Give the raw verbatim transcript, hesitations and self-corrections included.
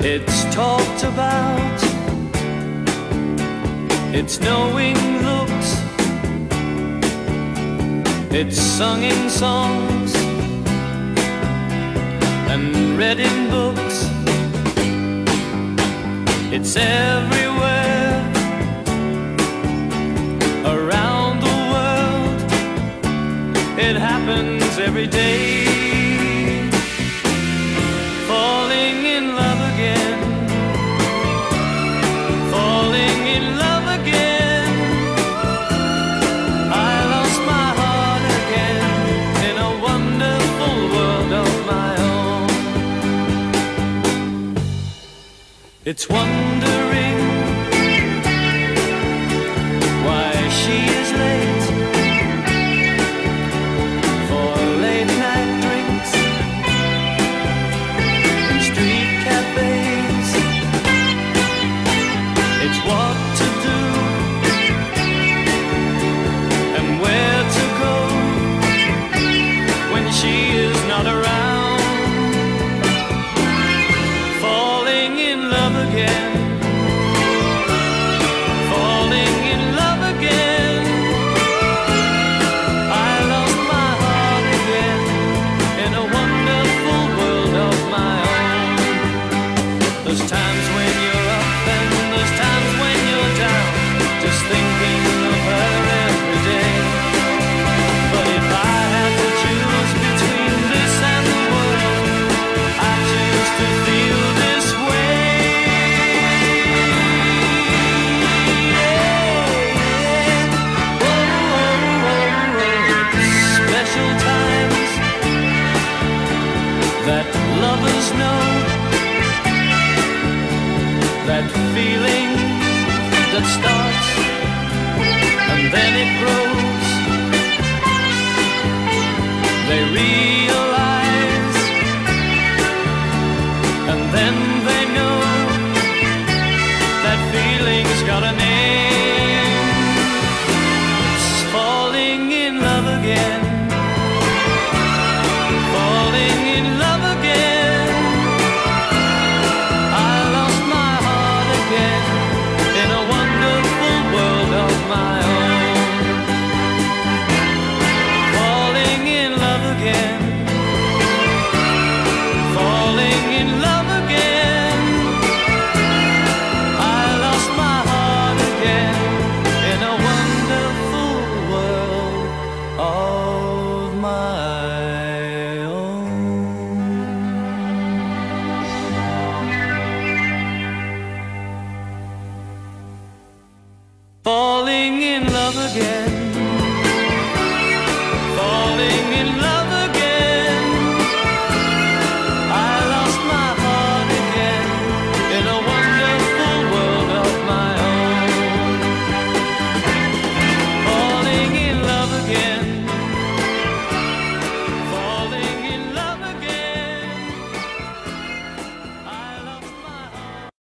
It's talked about, it's knowing looks, it's sung in songs and read in books. It's everywhere around the world. It happens every day. Falling in love again, falling in love again. I lost my heart again in a wonderful world of my own. It's wondering why she is late for late night drinks in street cafes. It's what to do and where to go when she is not around. Falling in love again, falling in love again. I lost my heart again in a wonderful world of my own. There's times when you're up and there's times when you're down, just thinking of her every day. But if I had to choose between this and the world, I choose to feel this way. Special times that lovers know, that feeling that starts and then it grows. They realize and then they know that feeling's got a name. It's falling in love again, falling in love again. I lost my heart again in a wonderful world of my own. Falling in love again, falling in love again. I lost my heart again in a wonderful world of my own. Falling in love again, falling in love